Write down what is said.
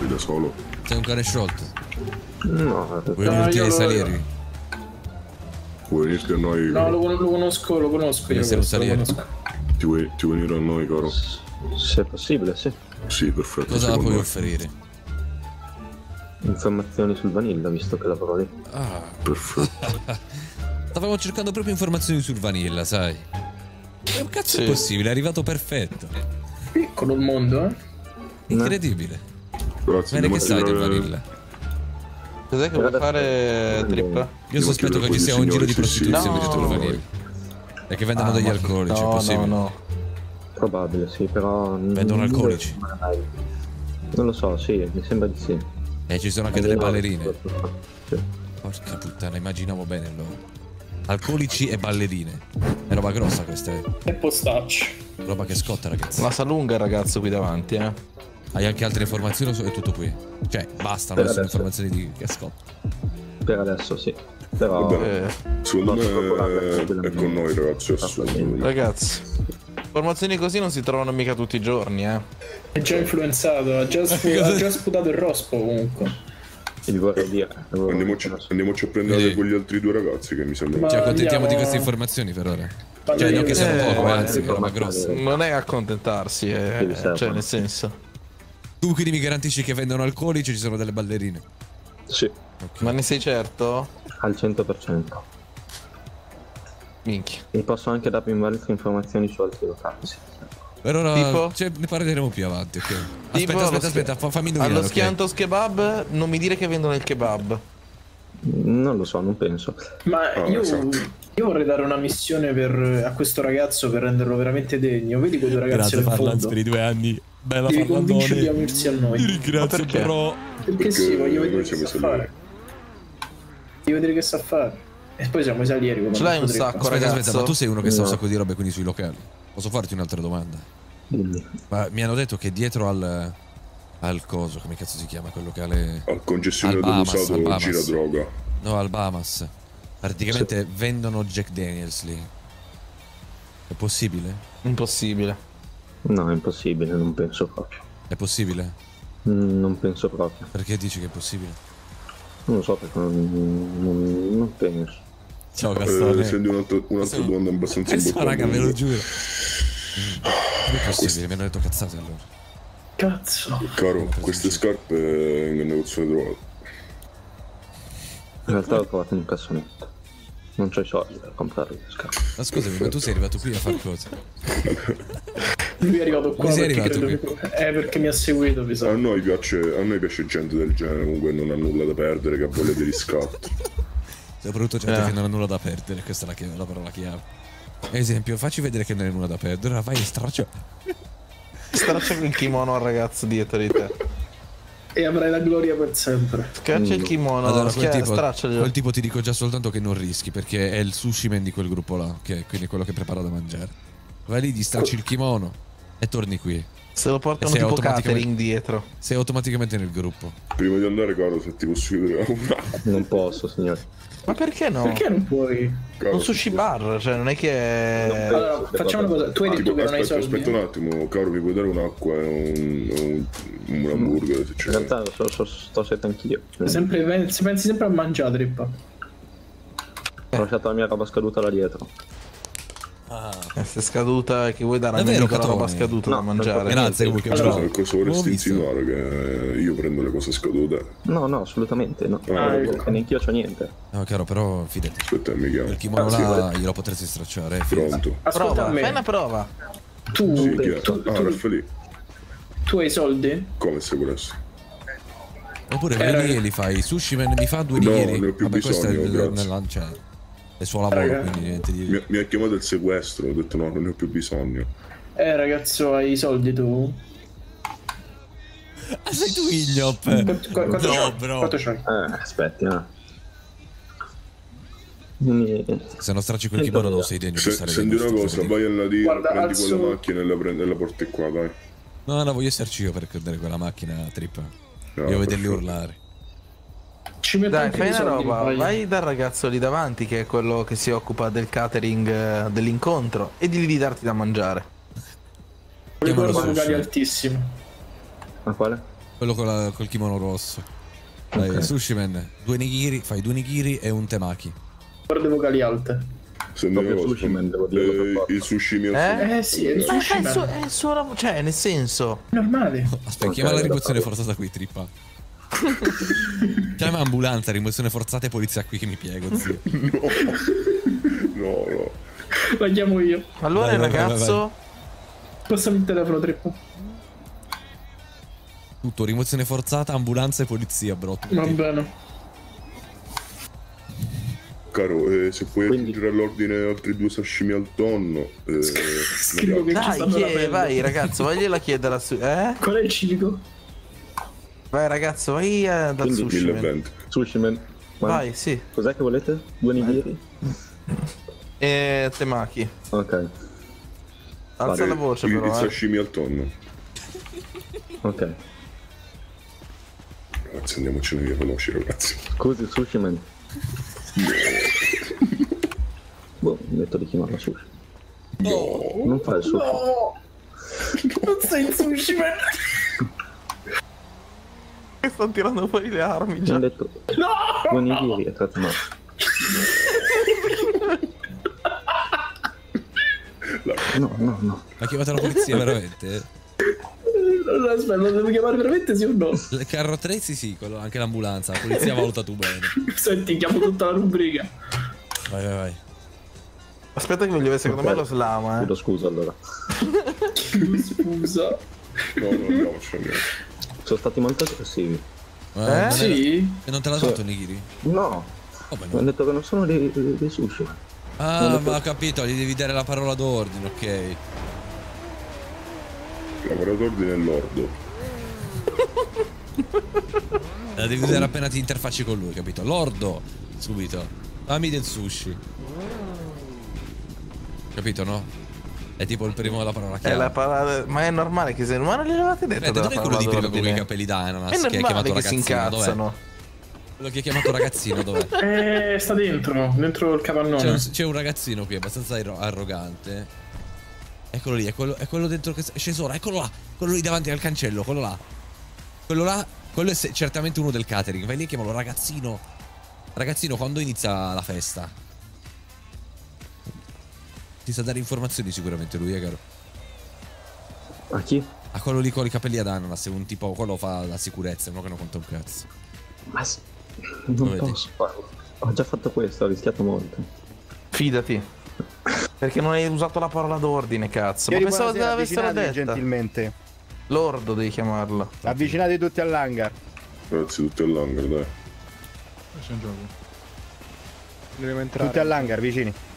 vai da solo? Sei un cane sciolto? No, Vuoi unirti ai Salieri? Vuoi unirti a noi? No, lo conosco io. Essere un Salieri. Ti vuoi unire a noi, caro? se è possibile, sì. Sì, perfetto. Cosa secondo puoi me. offrire? Informazioni sul Vanilla, visto che lavoro lì. Ah, Perfetto. stavamo cercando proprio informazioni sul Vanilla, sai? Che cazzo è possibile? È arrivato perfetto. Piccolo il mondo, eh? Incredibile. Grazie. Bene, andiamo che a sai del tirare- Vanilla? Cos'è che vuoi fare, Trip? Io Devo sospetto che chiedere ci sia un giro di signori, sì, sì. prostituzione No. dietro il Vanilla. E che vendano degli alcolici, è No, possibile? no. Probabile, sì, però... Vendono alcolici? Non lo so, sì, mi sembra di sì. E ci sono anche delle ballerine. Sì. Porca puttana, immaginavo bene allora. Alcolici e ballerine. È roba grossa questa, è E postacci. roba che scotta, ragazzi. La sa lunga il ragazzo qui davanti, eh. Hai anche altre informazioni o è tutto qui? Cioè, bastano Per queste adesso. informazioni di che scotta. Per adesso sì. Però... Vabbè. Secondo Posso procurarle me è con noi, ragazzi. Assolutamente. Ragazzi, informazioni così non si trovano mica tutti i giorni, eh. È già influenzato, ha già sputato il rospo comunque. E vi vorrei dire... Andiamoci a prendere quegli altri due ragazzi che mi sembrano. Ma- Ci accontentiamo andiamo- di queste informazioni per ora. Quando Cioè, io non che siamo vedo- poco, anzi, è roba grossa. Non è accontentarsi, Sì, servono. cioè nel senso. Tu quindi mi garantisci che vendono alcolici e ci sono delle ballerine? Sì, Ma ne sei certo? al 100%. Minchia. E posso anche darvi altre informazioni su altri locali, sì. Per ora Tipo? cioè, ne parleremo più avanti, ok? Tipo Aspetta, fammi indovinare, Allo ok? Schiantos Kebab non mi dire che vendono il kebab. Non lo so, non penso. Ma io, esatto. io vorrei dare una missione a questo ragazzo per renderlo veramente degno. Vedi quei due ragazzi Grazie al Farlanz fondo? per i 2 anni. Bella Devi convincerli a Farlandone. unirsi a noi. Ti ringrazio, perché? bro. Perché sì, voglio vedere noi che siamo sa i fare. Devo vedere che sa fare. E poi siamo i Salieri come Ce l'hai un detto Trippa. sacco, Aspetta, ragazzo. ma tu sei uno che sa un No. sacco di robe quindi sui locali. Posso farti un'altra domanda? Dimmi. Ma mi hanno detto che dietro al coso, come cazzo si chiama quel locale? Al concessionario Al Bahamas, dell'usato al Bahamas. gira droga. No, al Bahamas. Praticamente vendono Jack Daniels lì. È possibile? Impossibile. No, è impossibile, non penso proprio. È possibile? Non penso proprio. Perché dici che è possibile? Non lo so perché non penso. Ciao Gastone. Senti un'altra domanda abbastanza Pensa, importante. raga, ve lo giuro. Non è possibile, mi hanno detto cazzate allora. Cazzo. Caro, queste scarpe in negozio le trovate. In realtà l'ho trovato in un cassonetto. Non c'ho i soldi per comprare le scarpe. Ma scusami, ma tu sei arrivato qui a far cosa? Lui è arrivato qua Come sei perché arrivato credo che... perché mi ha seguito, mi sa. A noi piace gente del genere, comunque non ha nulla da perdere, che ha voglia di riscatto. Soprattutto gente che non ha nulla da perdere, questa è la parola chiave. Esempio, facci vedere che non hai nulla da perdere, ora vai e straccia. Straccia il kimono al ragazzo dietro di te. E avrai la gloria per sempre. Scaccia il kimono, Allora, quel stracciaglielo. tipo ti dico già soltanto che non rischi, perché è il sushi man di quel gruppo là, che quindi è quello che prepara da mangiare. Vai lì, gli stracci il kimono e torni qui. Se lo portano sei tipo automaticamente- catering dietro. Sei automaticamente nel gruppo. Prima di andare, caro, se ti posso chiedere una... Non posso, signore. Ma perché no? Perché non puoi? Caro, Un sushi bar, cioè non è che... Allora, facciamo una cosa. Tu hai detto tipo, che non hai aspetta, soldi. aspetta un attimo, caro, mi puoi dare un'acqua e un hamburger se In c'è? realtà sto set anch'io. Se pensi sempre a mangiare, Trippa. Ho lasciato la mia roba scaduta là dietro. Se è scaduta e che vuoi dare a Davvero, me mica la roba Catone? scaduta No, da mangiare. Grazie comunque. Allora, bravo. Cosa L'ho vorresti visto. insinuare che io prendo le cose scadute? No, no, assolutamente no. ecco. E neanch'io c'ho niente. No, caro, però fidati. Aspetta, mi chiamo. Il kimono là glielo potresti stracciare, fidati. Pronto? Ascolta Prova, a me. fai una prova. Tu, Sì, chi è? tu, Ah, tu, Raffaele. tu hai soldi? Come sicurezza? Oppure vai lì e li fai. Sushi man mi fa 2 No, nigiri. ne ho più Vabbè, questo è bisogno, grazie. cioè, è il suo lavoro, Raga. quindi niente di... Mi ha chiamato il sequestro, ho detto no, non ne ho più bisogno. Ragazzo, hai i soldi tu? Ah, sei tu Ignop! Quanto No, c'hai? bro. Quanto c'hai? Aspetti, Se non stracci quel kimono non sei degno di stare Senti dentro una sto cosa, fedele. vai alla DIA, Guarda, prendi alzo- quella macchina e la porti qua, dai. No, voglio esserci io per prendere quella macchina trip. Voglio vederli perfetto. urlare. Ci metto Dai, anche fai i una soldi, roba, vai dal ragazzo lì davanti che è quello che si occupa del catering dell'incontro e digli di darti da mangiare. Ricordo Chiamalo locali sushi. altissimi. Ma quale? Quello col kimono rosso. Dai, Ok. Sushi Man, 2 nigiri, fai 2 nigiri e un temaki. Corde vocali alte. Se Proprio andiamo sushi, man, devo dirlo per forza. il sushi mio Sì, è il sushi È man. il suo cioè, nel senso. Normale. Aspetta, Ok, chiama la rimozione d'accordo. forzata qui, trippa. Chiama ambulanza, rimozione forzata e polizia qui che mi piego, zio. No. La chiamo io. Allora Vai, il vai, vai, ragazzo. Passami il telefono, Trippo. Tutto, rimozione forzata, ambulanza e polizia, bro. Tutti. Va bene. Caro, se puoi Quindi- aggiungere all'ordine altri 2 sashimi al tonno. Scrivo che ci Dai, stanno la pelle. vai ragazzo, vagliela chiedere a Qual è il civico? Vai ragazzo, vai dal Quindi sushi. Man. 1020. Sushi, man. Ma Vai, sì. cos'è che volete? 2 nigiri? E temaki. Ok, Alza Vale, la voce Il però, sashimi al tonno. ok. Ragazzi, andiamocene via veloci, ragazzi. Scusi, sushi, man. Boh, mi metto di chiamarla sushi. Non fa il sushi. No! Non sei il sushi man! Stanno tirando fuori le armi Mi già. hanno detto No! 2 nigiri e 3 tomati. No. Ma chiamate la polizia veramente? No, aspetta, lo devo chiamare veramente sì o no? Il carro attrezzi sì, anche l'ambulanza, la polizia valuta tu bene. Senti, chiamo tutta la rubrica. Vai. Aspetta che voglio vedere secondo me lo slama, Chiedo scusa allora. Scusa. No, andiamocene. Sono stati molto aggressivi. Non Sì? E non te l'ha dato Nigiri? No, Come mi no? hanno detto che non sono dei sushi, man. Ah, ma ho capito, gli devi dare la parola d'ordine, ok. La d'ordine è lordo. La devi usare appena ti interfacci con lui, capito? Lordo, subito. Fammi del sushi. Capito, no? È tipo il primo della parola È chiave. la parola. Ma è normale che se. Ma non gliel'avete detto? Aspetta, della dov'è quello di parola prima con i d'ordine? capelli da ananas È che ha chiamato normale che si ragazzino? Dov'è? incazzano. Quello che ha chiamato ragazzino, dov'è? Sta dentro il capannone. C'è un ragazzino qui abbastanza arrogante. Eccolo lì, è quello dentro che è sceso ora, eccolo là. Quello lì davanti al cancello, quello là. Quello è certamente uno del catering. Vai lì e chiamalo ragazzino. Ragazzino, quando inizia la festa? Ti sa dare informazioni sicuramente lui, caro. A chi? A quello lì con i capelli ad ananas, è un tipo, quello fa la sicurezza, uno che non conta un cazzo. Ma non vedi? posso farlo. Ho già fatto questo, ho rischiato molto. Fidati. Perché non hai usato la parola d'ordine, cazzo. Ma Signori, pensavo di buonasera, avessero avvicinatevi detta. gentilmente. Lordo devi chiamarlo. Avvicinati tutti all'hangar. Ragazzi, tutti all'hangar, dai. Tutti all'hangar, vicini.